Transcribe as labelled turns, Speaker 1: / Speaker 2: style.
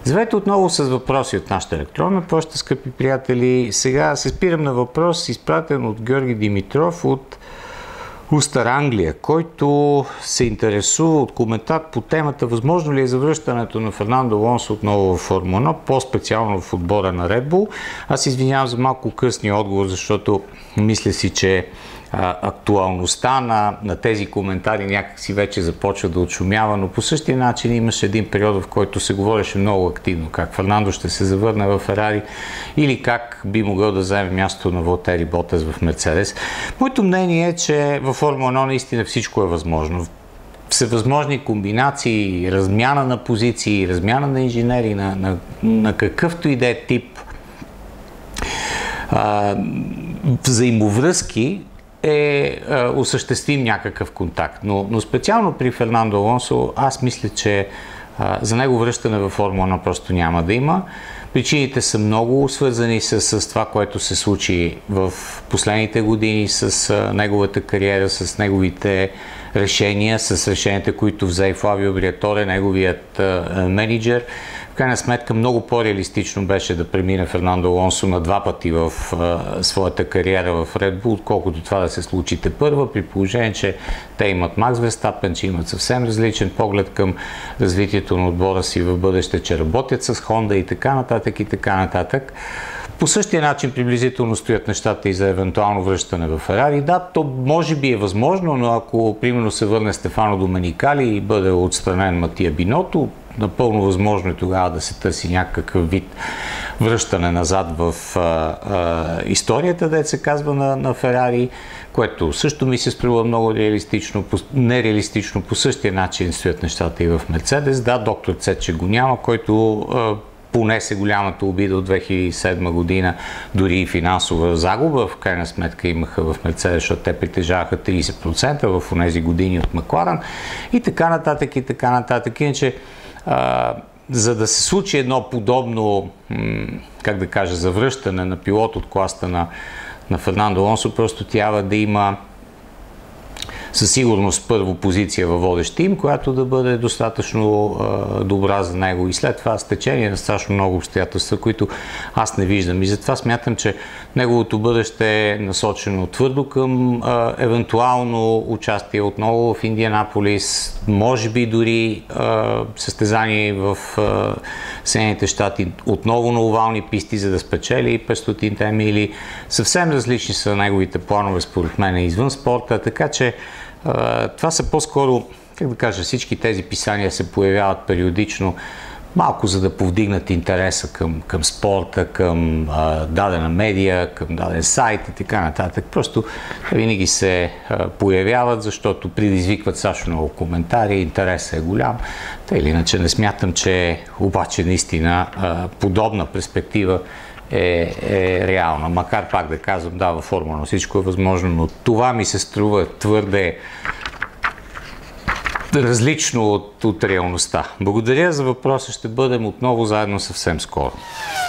Speaker 1: Здравейте отново с въпроси от нашата електронна поща, скъпи приятели. Сега се спирам на въпрос, изпратен от Георги Димитров от Устър, Англия, който се интересува от коментар по темата възможно ли е завръщането на Фернандо Алонсо отново в Формула 1, по-специално в отбора на Red Bull. Аз извинявам за малко късния отговор, защото мисля си, че актуалността на тези коментари някакси вече започва да отшумява, но по същия начин имаше един период, в който се говореше много активно как Фернандо ще се завърне в Ферари или как би могъл да вземе мястото на Валтери Ботас в Мерцедес. Моето мнение е, че във Формула 1 наистина всичко е възможно. Всевъзможни комбинации, размяна на позиции, размяна на инженери, на какъвто и да е тип взаимовръзки е осъществим някакъв контакт. Но специално при Фернандо Алонсо аз мисля, че за него връщане във Формула 1 просто няма да има. Причините са много свързани с това, което се случи в последните години, с неговата кариера, с неговите решения, с решенията, които взе Флавио Бриаторе, неговият менеджер. В крайна сметка много по-реалистично беше да премине Фернандо Алонсо на два пъти в своята кариера в Red Bull, отколкото това да се случи тепърва, при положение, че те имат Макс Верстапен, че имат съвсем различен поглед към развитието на отбора си в бъдеще, че работят с Honda и така нататък и така нататък. По същия начин приблизително стоят нещата и за евентуално връщане в Ферари. Да, то може би е възможно, но ако примерно се върне Стефано Доменикали и бъде отстранен Матия Биното, напълно възможно е тогава да се търси някакъв вид връщане назад в историята, да се казва, на Ферари, което също ми се струва много реалистично, нереалистично. По същия начин стоят нещата и в Мерцедес. Да, доктор Цече го няма, който понесе голямата обида от 2007 година, дори и финансова загуба. В крайна сметка имаха в Мерцедес, защото те притежаваха 30% в тези години от Макларен и така нататък и така нататък. Иначе, за да се случи едно подобно, как да кажа, завръщане на пилот от класта на Фернандо Алонсо, просто трябва да има със сигурност първо позиция във водещ тим, която да бъде достатъчно добра за него и след това стечение на страшно много обстоятелства, които аз не виждам. И затова смятам, че неговото бъдеще е насочено твърдо към евентуално участие отново в Индианаполис, може би дори състезание в Съединените щати, отново на овални писти, за да спечели 500-те мили. Съвсем различни са неговите планове, според мен, извън спорта, така че това са по-скоро, как да кажа, всички тези писания се появяват периодично, малко за да повдигнат интереса към спорта, към дадена медия, към даден сайт и така нататък. Просто винаги се появяват, защото предизвикват страшно много коментари, интересът е голям. Та или иначе не смятам, че обаче наистина подобна перспектива е реална. Макар пак да казвам, да, във Формула всичко е възможно, но това ми се струва твърде различно от реалността. Благодаря за въпроса, ще бъдем отново заедно съвсем скоро.